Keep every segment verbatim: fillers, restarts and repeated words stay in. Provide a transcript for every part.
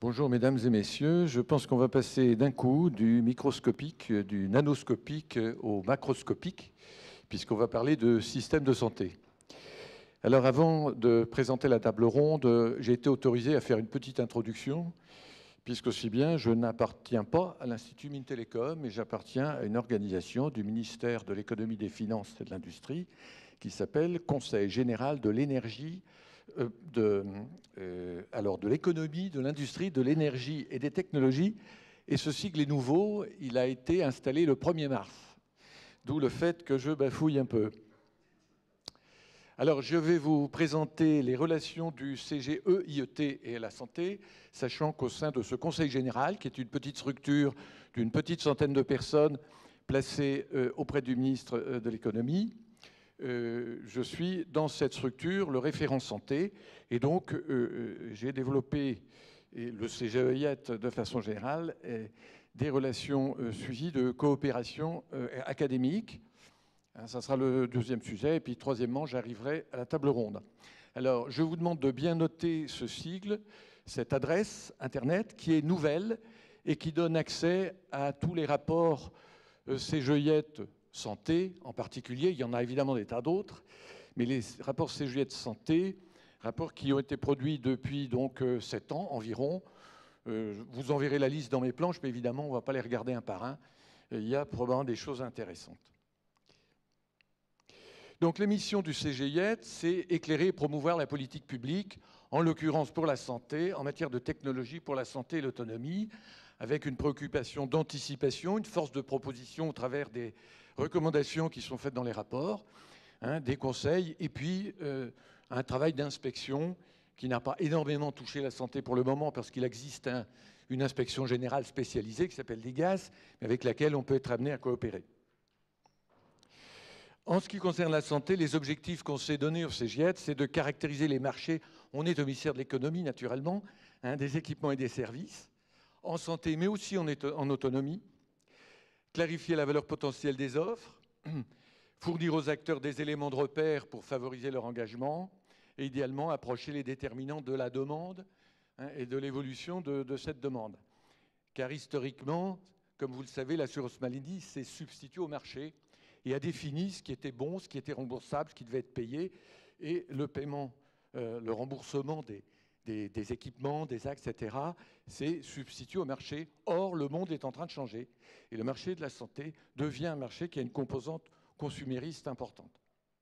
Bonjour mesdames et messieurs, je pense qu'on va passer d'un coup du microscopique, du nanoscopique au macroscopique, puisqu'on va parler de système de santé. Alors avant de présenter la table ronde, j'ai été autorisé à faire une petite introduction, puisqu'aussi bien je n'appartiens pas à l'Institut Mintelecom, mais j'appartiens à une organisation du ministère de l'Économie, des Finances et de l'Industrie qui s'appelle Conseil général de l'énergie, Euh, de, euh, alors de l'économie, de l'industrie, de l'énergie et des technologies. Et ce sigle est nouveau, il a été installé le premier mars. D'où le fait que je bafouille un peu. Alors je vais vous présenter les relations du C G E I E T et la santé, sachant qu'au sein de ce Conseil général, qui est une petite structure d'une petite centaine de personnes placées euh, auprès du ministre euh, de l'économie, Euh, je suis dans cette structure le référent santé et donc euh, j'ai développé, et le C G E I E T de façon générale, des relations euh, suivies de coopération euh, académique. Hein, ça sera le deuxième sujet. Et puis troisièmement, j'arriverai à la table ronde. Alors je vous demande de bien noter ce sigle, cette adresse Internet qui est nouvelle et qui donne accès à tous les rapports euh, C G E I E T santé en particulier, il y en a évidemment des tas d'autres, mais les rapports C G E I E T santé, rapports qui ont été produits depuis donc sept ans environ. Euh, vous en verrez la liste dans mes planches, mais évidemment, on ne va pas les regarder un par un. Il y a probablement des choses intéressantes. Donc les missions du C G E I E T, c'est éclairer et promouvoir la politique publique, en l'occurrence pour la santé, en matière de technologie pour la santé et l'autonomie, avec une préoccupation d'anticipation, une force de proposition au travers des recommandations qui sont faites dans les rapports, hein, des conseils, et puis euh, un travail d'inspection qui n'a pas énormément touché la santé pour le moment, parce qu'il existe un, une inspection générale spécialisée qui s'appelle l'I G A S, mais avec laquelle on peut être amené à coopérer. En ce qui concerne la santé, les objectifs qu'on s'est donnés au C G E I E T, c'est de caractériser les marchés. On est au ministère de l'économie, naturellement, hein, des équipements et des services, en santé, mais aussi en, en autonomie, clarifier la valeur potentielle des offres, fournir aux acteurs des éléments de repère pour favoriser leur engagement, et idéalement approcher les déterminants de la demande, hein, et de l'évolution de, de cette demande. Car historiquement, comme vous le savez, l'assurance maladie s'est substituée au marché et a défini ce qui était bon, ce qui était remboursable, ce qui devait être payé, et le paiement, euh, le remboursement des, des, des équipements, des actes, et cetera, s'est substitué au marché. Or, le monde est en train de changer, et le marché de la santé devient un marché qui a une composante consumériste importante.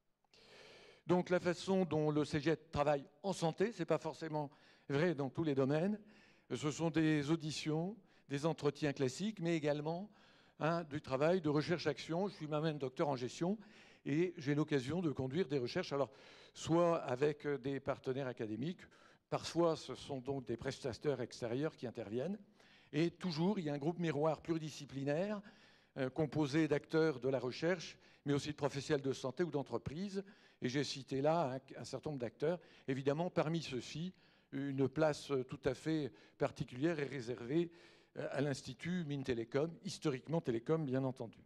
Donc la façon dont le C G E I E T travaille en santé, ce n'est pas forcément vrai dans tous les domaines, ce sont des auditions, des entretiens classiques, mais également hein, du travail de recherche-action. Je suis moi-même docteur en gestion et j'ai l'occasion de conduire des recherches, alors soit avec des partenaires académiques, parfois ce sont donc des prestataires extérieurs qui interviennent, et toujours il y a un groupe miroir pluridisciplinaire euh, composé d'acteurs de la recherche, mais aussi de professionnels de santé ou d'entreprises. Et j'ai cité là un, un certain nombre d'acteurs. Évidemment, parmi ceux-ci, une place tout à fait particulière est réservée à l'Institut Mintelecom, historiquement Télécom, bien entendu.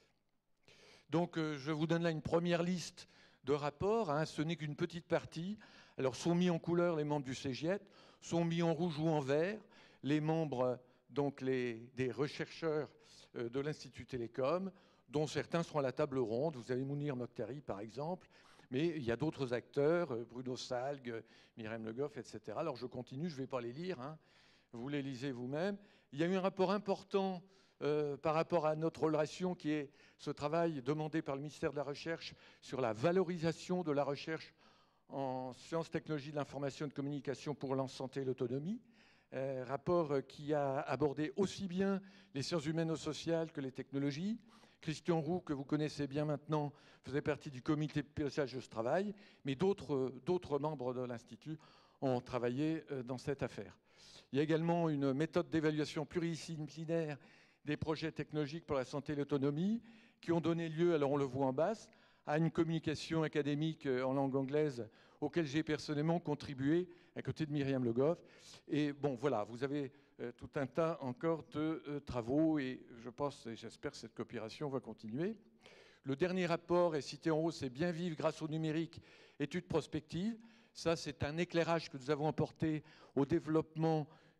Donc, je vous donne là une première liste de rapports. Hein, ce n'est qu'une petite partie. Alors, sont mis en couleur les membres du C G E I E T, sont mis en rouge ou en vert les membres, donc les, des rechercheurs de l'Institut Télécom, dont certains seront à la table ronde. Vous avez Mounir Mokhtari, par exemple. Mais il y a d'autres acteurs, Bruno Salgue, Myriam Le Goff, et cetera. Alors je continue, je ne vais pas les lire, hein. Vous les lisez vous-même. Il y a eu un rapport important euh, par rapport à notre relation, qui est ce travail demandé par le ministère de la Recherche sur la valorisation de la recherche en sciences, technologies de l'information et de communication pour la santé et l'autonomie. Euh, rapport qui a abordé aussi bien les sciences humaines-sociales que les technologies. Christian Roux, que vous connaissez bien maintenant, faisait partie du comité de pilotage de ce travail, mais d'autres membres de l'Institut ont travaillé dans cette affaire. Il y a également une méthode d'évaluation pluridisciplinaire des projets technologiques pour la santé et l'autonomie qui ont donné lieu, alors on le voit en basse, à une communication académique en langue anglaise auquel j'ai personnellement contribué à côté de Myriam Le Goff. Et bon, voilà, vous avez euh, tout un tas encore de euh, travaux et je pense et j'espère que cette coopération va continuer. Le dernier rapport est cité en haut, c'est Bien vivre grâce au numérique, études prospectives. Ça, c'est un éclairage que nous avons apporté au développement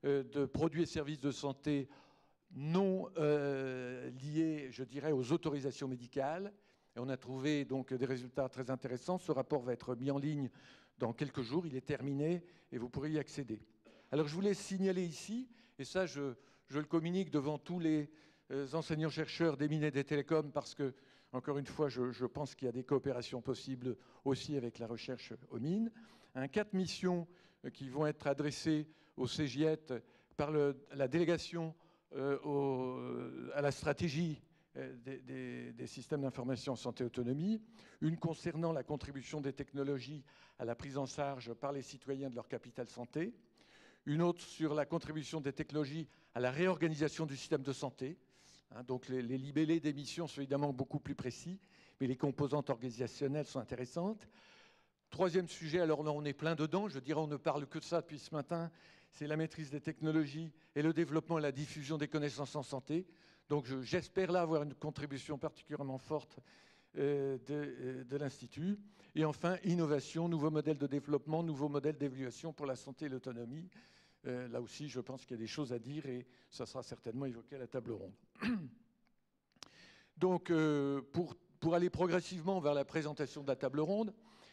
euh, de produits et services de santé non euh, liés, je dirais, aux autorisations médicales. Et on a trouvé donc des résultats très intéressants. Ce rapport va être mis en ligne dans quelques jours. Il est terminé et vous pourrez y accéder. Alors je voulais signaler ici, et ça je, je le communique devant tous les euh, enseignants-chercheurs des mines et des télécoms, parce que, encore une fois, je, je pense qu'il y a des coopérations possibles aussi avec la recherche aux mines. Hein, quatre missions euh, qui vont être adressées au C G I E T par le, la délégation euh, au, à la stratégie Des, des, des systèmes d'information en santé et autonomie, une concernant la contribution des technologies à la prise en charge par les citoyens de leur capital santé, une autre sur la contribution des technologies à la réorganisation du système de santé. Hein, donc les, les libellés d'émissions sont évidemment beaucoup plus précis, mais les composantes organisationnelles sont intéressantes. Troisième sujet, alors là on est plein dedans, je dirais on ne parle que de ça depuis ce matin, c'est la maîtrise des technologies et le développement et la diffusion des connaissances en santé. Donc j'espère là avoir une contribution particulièrement forte euh, de, euh, de l'Institut. Et enfin, innovation, nouveaux modèles de développement, nouveaux modèles d'évaluation pour la santé et l'autonomie. Euh, là aussi, je pense qu'il y a des choses à dire et ça sera certainement évoqué à la table ronde. Donc, euh, pour, pour aller progressivement vers la présentation de la table ronde,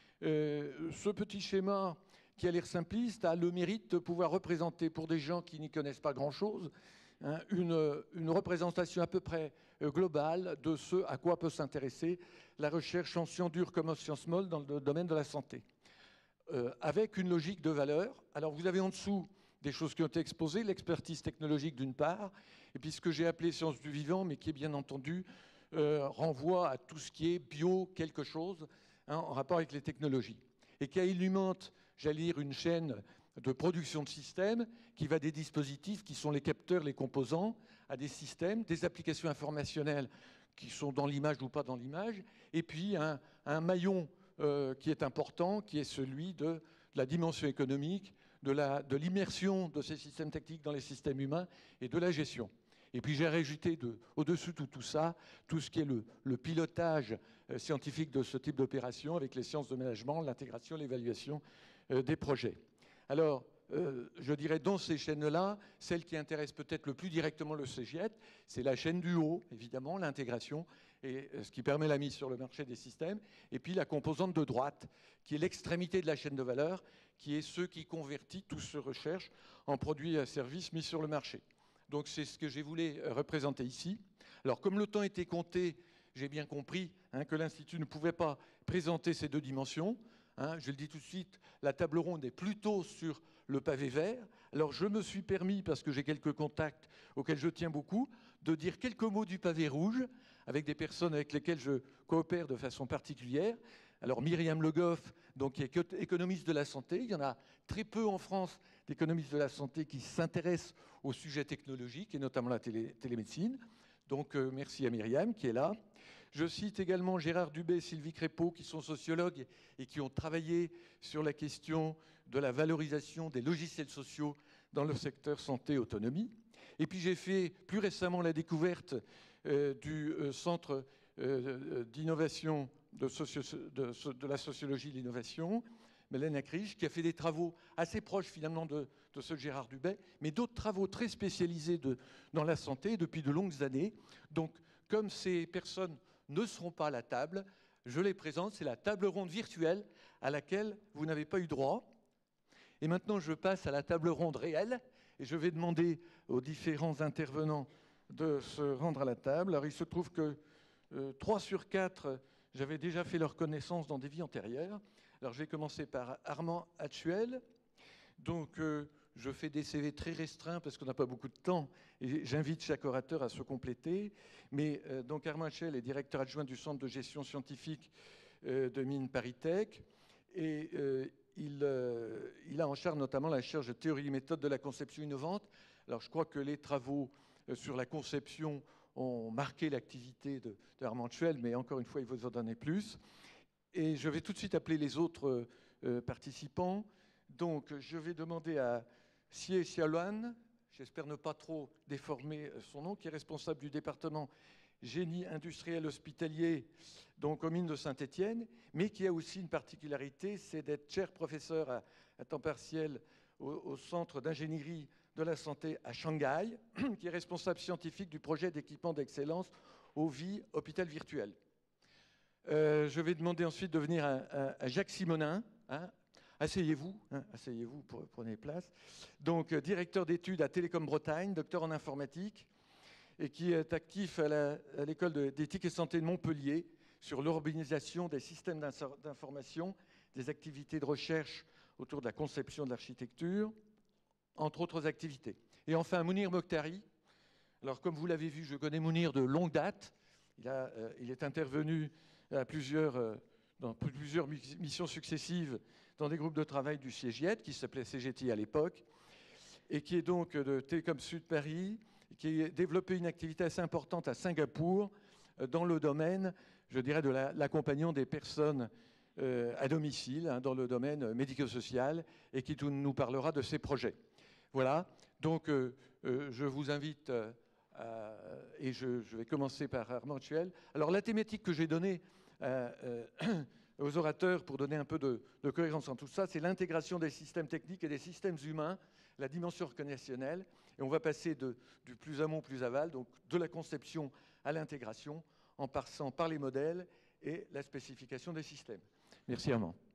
euh, ce petit schéma qui a l'air simpliste a le mérite de pouvoir représenter pour des gens qui n'y connaissent pas grand-chose hein, une, une représentation à peu près globale de ce à quoi peut s'intéresser la recherche en sciences dures comme en sciences molles dans le domaine de la santé, euh, avec une logique de valeur. Alors vous avez en dessous des choses qui ont été exposées, l'expertise technologique d'une part, et puis ce que j'ai appelé sciences du vivant, mais qui est bien entendu euh, renvoie à tout ce qui est bio quelque chose, hein, en rapport avec les technologies, et qui alimente, j'allais dire, une chaîne de production de systèmes qui va des dispositifs qui sont les capteurs, les composants, à des systèmes, des applications informationnelles qui sont dans l'image ou pas dans l'image, et puis un, un maillon euh, qui est important, qui est celui de, de la dimension économique, de, la, de l'immersion de ces systèmes techniques dans les systèmes humains et de la gestion. Et puis j'ai rajouté de, au-dessus de tout ça, tout ce qui est le, le pilotage euh, scientifique de ce type d'opération avec les sciences de management, l'intégration, l'évaluation euh, des projets. Alors, euh, je dirais dans ces chaînes-là, celle qui intéresse peut-être le plus directement le C G I E T, c'est la chaîne du haut, évidemment, l'intégration, et ce qui permet la mise sur le marché des systèmes, et puis la composante de droite, qui est l'extrémité de la chaîne de valeur, qui est ce qui convertit tout ce recherche en produits et services mis sur le marché. Donc c'est ce que j'ai voulu représenter ici. Alors comme le temps était compté, j'ai bien compris hein, que l'Institut ne pouvait pas présenter ces deux dimensions. Hein, je le dis tout de suite, la table ronde est plutôt sur le pavé vert. Alors je me suis permis, parce que j'ai quelques contacts auxquels je tiens beaucoup, de dire quelques mots du pavé rouge avec des personnes avec lesquelles je coopère de façon particulière. Alors Myriam Le Goff, donc, qui est économiste de la santé, il y en a très peu en France d'économistes de la santé qui s'intéressent aux sujets technologiques et notamment la télé télémédecine. Donc euh, merci à Myriam qui est là. Je cite également Gérard Dubé et Sylvie Crépeau qui sont sociologues et qui ont travaillé sur la question de la valorisation des logiciels sociaux dans le secteur santé-autonomie. Et puis j'ai fait plus récemment la découverte euh, du euh, Centre euh, d'innovation de, de, de la sociologie de l'innovation, Mélène Acriche, qui a fait des travaux assez proches finalement de, de ceux de Gérard Dubé, mais d'autres travaux très spécialisés de, dans la santé depuis de longues années. Donc, comme ces personnes ne seront pas à la table, je les présente, c'est la table ronde virtuelle à laquelle vous n'avez pas eu droit. Et maintenant, je passe à la table ronde réelle, et je vais demander aux différents intervenants de se rendre à la table. Alors, il se trouve que euh, trois sur quatre, j'avais déjà fait leur connaissance dans des vies antérieures. Alors, je vais commencer par Armand Hatchuel. Donc, euh, je fais des C V très restreints parce qu'on n'a pas beaucoup de temps et j'invite chaque orateur à se compléter. Mais euh, donc, Armand Hatchuel est directeur adjoint du Centre de gestion scientifique euh, de Mines ParisTech et euh, il, euh, il a en charge notamment la recherche de théorie et méthode de la conception innovante. Alors, je crois que les travaux euh, sur la conception ont marqué l'activité de, de Armand Hatchuel, mais encore une fois, il faut vous en donner plus. Et je vais tout de suite appeler les autres euh, participants. Donc, je vais demander à Xie Xiaoluan, j'espère ne pas trop déformer son nom, qui est responsable du département génie industriel hospitalier, donc aux mines de Saint-Étienne, mais qui a aussi une particularité, c'est d'être chair professeur à, à temps partiel au, au Centre d'ingénierie de la santé à Shanghai, qui est responsable scientifique du projet d'équipement d'excellence Ovi Hôpital Virtuel. Euh, je vais demander ensuite de venir à, à, à Jacques Simonin. Hein. Asseyez-vous, hein, asseyez-vous, prenez place. Donc, euh, directeur d'études à Télécom Bretagne, docteur en informatique, et qui est actif à l'école d'éthique et santé de Montpellier sur l'urbanisation des systèmes d'information, des activités de recherche autour de la conception de l'architecture, entre autres activités. Et enfin, Mounir Mokhtari. Alors, comme vous l'avez vu, je connais Mounir de longue date. Il, a, euh, il est intervenu à plusieurs, euh, dans plusieurs missions successives dans des groupes de travail du CEGIET, qui s'appelait C G T I à l'époque, et qui est donc de Télécom Sud Paris, qui a développé une activité assez importante à Singapour, euh, dans le domaine, je dirais, de l'accompagnement la, des personnes euh, à domicile, hein, dans le domaine médico-social, et qui tout, nous parlera de ses projets. Voilà, donc euh, euh, je vous invite, euh, à, et je, je vais commencer par Armand Tuel. Alors la thématique que j'ai donnée euh, euh, aux orateurs pour donner un peu de, de cohérence en tout ça, c'est l'intégration des systèmes techniques et des systèmes humains, la dimension organisationnelle, et on va passer de, du plus amont au plus aval, donc de la conception à l'intégration, en passant par les modèles et la spécification des systèmes. Merci Armand.